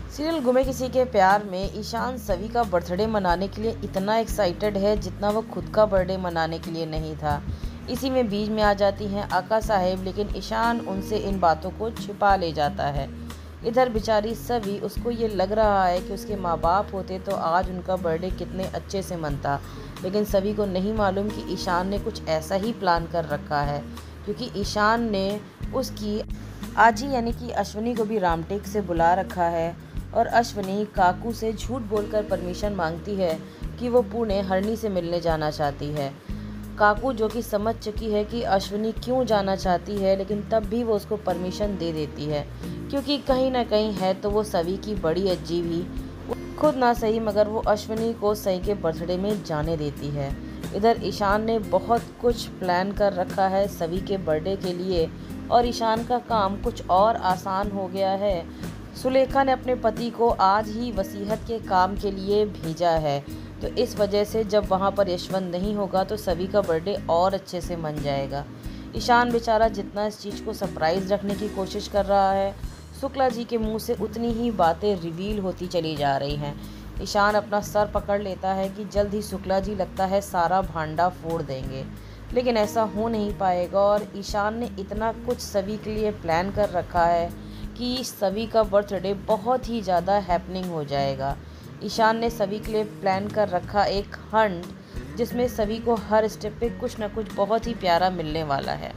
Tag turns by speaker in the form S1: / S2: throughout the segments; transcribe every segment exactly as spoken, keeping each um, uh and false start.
S1: Serial गुमे किसी के प्यार में ईशान सवी का बर्थडे मनाने के लिए इतना एक्साइटेड है जितना वो खुद का बर्थडे मनाने के लिए नहीं था। इसी में बीच में आ जाती हैं आका साहेब, लेकिन ईशान उनसे इन बातों को छिपा ले जाता है। इधर बेचारी सवी, उसको ये लग रहा है कि उसके माँ बाप होते तो आज उनका बर्थडे कितने अच्छे से मनता, लेकिन सवी को नहीं मालूम कि ईशान ने कुछ ऐसा ही प्लान कर रखा है, क्योंकि ईशान ने उसकी आजी यानी कि अश्विनी को भी रामटेक से बुला रखा है और अश्विनी काकू से झूठ बोलकर परमिशन मांगती है कि वो पुणे हरणी से मिलने जाना चाहती है। काकू जो कि समझ चुकी है कि अश्विनी क्यों जाना चाहती है, लेकिन तब भी वो उसको परमिशन दे देती है, क्योंकि कहीं ना कहीं है तो वो सवी की बड़ी अज्जी भी, खुद ना सही मगर वो अश्विनी को सही के बर्थडे में जाने देती है। इधर ईशान ने बहुत कुछ प्लान कर रखा है सवी के बर्थडे के लिए और ईशान का काम कुछ और आसान हो गया है। सुलेखा ने अपने पति को आज ही वसीयत के काम के लिए भेजा है, तो इस वजह से जब वहाँ पर यशवंत नहीं होगा तो सभी का बर्थडे और अच्छे से मन जाएगा। ईशान बेचारा जितना इस चीज़ को सरप्राइज़ रखने की कोशिश कर रहा है, शुक्ला जी के मुंह से उतनी ही बातें रिवील होती चली जा रही हैं। ईशान अपना सर पकड़ लेता है कि जल्द ही शुक्ला जी लगता है सारा भांडा फोड़ देंगे, लेकिन ऐसा हो नहीं पाएगा और ईशान ने इतना कुछ सभी के लिए प्लान कर रखा है कि सभी का बर्थडे बहुत ही ज़्यादा हैपनिंग हो जाएगा। ईशान ने सभी के लिए प्लान कर रखा एक हंट, जिसमें सभी को हर स्टेप पे कुछ ना कुछ बहुत ही प्यारा मिलने वाला है।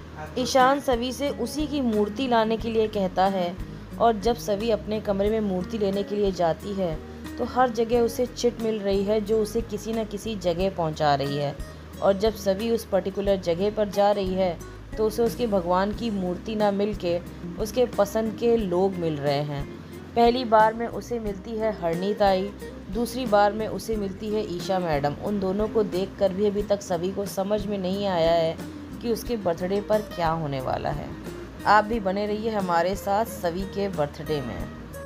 S1: ईशान सभी से उसी की मूर्ति लाने के लिए कहता है और जब सभी अपने कमरे में मूर्ति लेने के लिए जाती है तो हर जगह उसे चिट मिल रही है जो उसे किसी न किसी जगह पहुंचा रही है, और जब सभी उस पर्टिकुलर जगह पर जा रही है तो उसे उसके भगवान की मूर्ति ना मिल के उसके पसंद के लोग मिल रहे हैं। पहली बार में उसे मिलती है हरणी ताई, दूसरी बार में उसे मिलती है ईशा मैडम। उन दोनों को देखकर भी अभी तक सभी को समझ में नहीं आया है कि उसके बर्थडे पर क्या होने वाला है। आप भी बने रहिए हमारे साथ सभी के बर्थडे में।